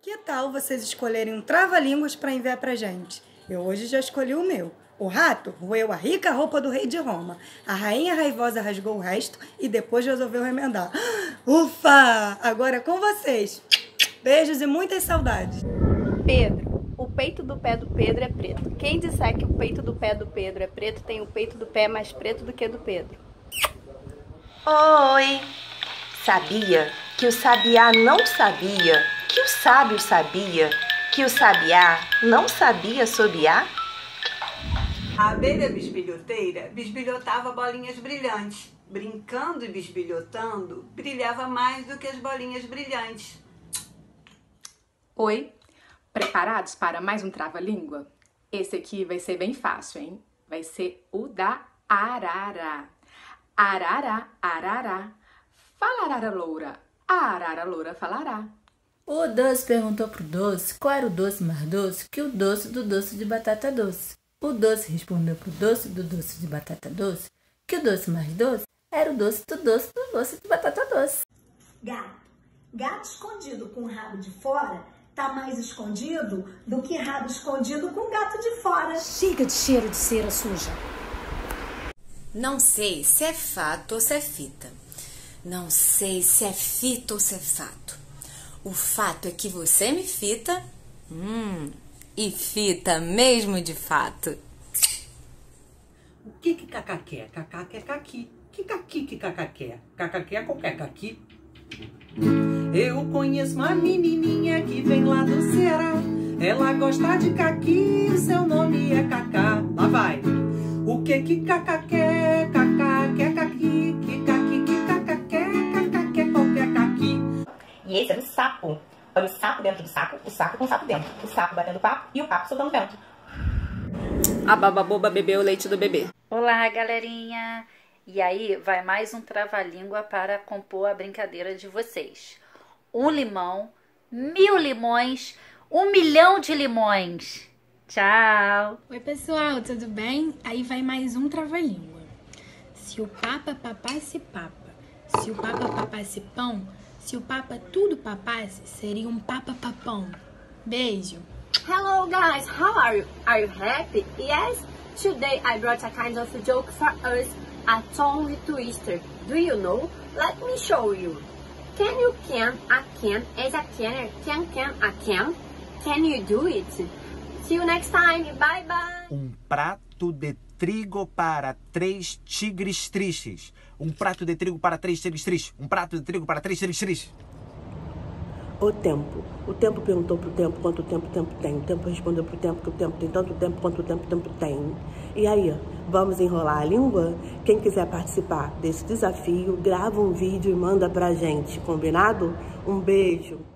Que tal vocês escolherem um trava-línguas para enviar pra gente? Eu hoje já escolhi o meu. O rato roeu a rica roupa do rei de Roma. A rainha raivosa rasgou o resto e depois resolveu remendar. Ufa! Agora é com vocês. Beijos e muitas saudades. Pedro, o peito do pé do Pedro é preto. Quem disser que o peito do pé do Pedro é preto, tem o peito do pé mais preto do que do Pedro. Oi! Sabia que o sabiá não sabia que o sábio sabia que o sabiá não sabia sobiar? A abelha bisbilhoteira bisbilhotava bolinhas brilhantes. Brincando e bisbilhotando, brilhava mais do que as bolinhas brilhantes. Oi, preparados para mais um trava-língua? Esse aqui vai ser bem fácil, hein? Vai ser o da arara. Arara, arará. Falarara loura, a arara loura falará. O doce perguntou pro doce qual era o doce mais doce que o doce do doce de batata doce. O doce respondeu pro doce do doce de batata doce que o doce mais doce era o doce do doce de batata doce. Gato. Gato escondido com o rabo de fora tá mais escondido do que rabo escondido com gato de fora. Chega de cheiro de cera suja. Não sei se é fato ou se é fita. Não sei se é fita ou se é fato. O fato é que você me fita, e fita mesmo de fato. O que cacá quer? Cacá quer caqui. Que caqui que cacá quer? Cacá quer qualquer caqui. Eu conheço uma menininha que vem lá do Ceará. Ela gosta de caqui, seu nome é Cacá. Lá vai. O que cacá quer? Cacá quer caqui. Que caqui que cacá quer qualquer caqui. E esse era o sapo. Olha o sapo dentro do saco, o sapo com o sapo dentro. O sapo batendo papo e o papo soltando vento. A bababoba bebeu o leite do bebê. Olá, galerinha! E aí, vai mais um trava-língua para compor a brincadeira de vocês. 1 limão, 1000 limões, 1 milhão de limões. Tchau! Oi, pessoal, tudo bem? Aí vai mais um trava-língua. Se o papa papasse papa, se o papa papasse pão, se o papa tudo papasse, seria um papa-papão. Beijo! Hello guys, how are you? Are you happy? Yes? Today I brought a kind of joke for us, a tongue twister. Do you know? Let me show you. Can you can a can as a canner can a can? Can you do it? See you next time. Bye bye. Um prato de trigo para 3 tigres tristes. Um prato de trigo para 3 tigres tristes. Um prato de trigo para 3 tigres tristes. O tempo. O tempo perguntou pro tempo quanto tempo o tempo tem. O tempo respondeu pro tempo que o tempo tem tanto tempo quanto o tempo tem. E aí, vamos enrolar a língua? Quem quiser participar desse desafio, grava um vídeo e manda pra gente, combinado? Um beijo!